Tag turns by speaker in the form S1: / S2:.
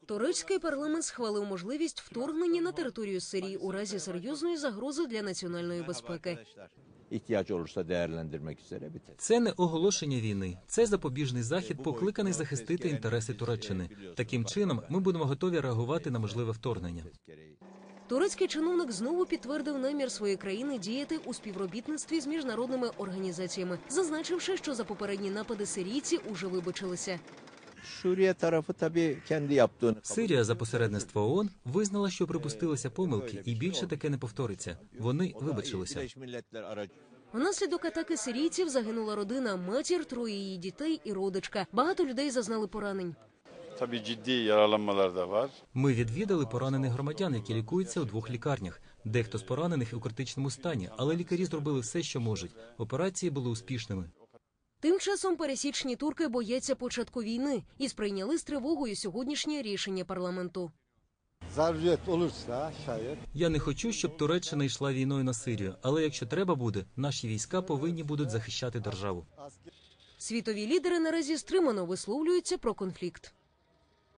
S1: Турецький парламент схвалив можливість вторгнення на територію Сирії у разі серйозної загрози для національної безпеки.
S2: Це не оголошення війни. Це запобіжний захід, покликаний захистити інтереси Туреччини. Таким чином, ми будемо готові реагувати на можливе вторгнення.
S1: Турецький чиновник знову підтвердив намір своєї країни діяти у співробітництві з міжнародними організаціями, зазначивши, що за попередні напади сирійці уже вибачилися.
S2: Сирія за посередництва ООН визнала, що припустилися помилки, і більше таке не повториться. Вони вибачилися.
S1: Внаслідок атаки сирійців загинула родина, матір, троє її дітей і родичка. Багато людей зазнали поранень.
S2: Ми відвідали поранених громадян, які лікуються у 2 лікарнях. Дехто з поранених у критичному стані, але лікарі зробили все, що можуть. Операції були успішними.
S1: Тим часом пересічні турки бояться початку війни і сприйняли з тривогою сьогоднішнє рішення парламенту.
S2: Я не хочу, щоб Туреччина йшла війною на Сирію, але якщо треба буде, наші війська повинні будуть захищати державу.
S1: Світові лідери наразі стримано висловлюються про конфлікт.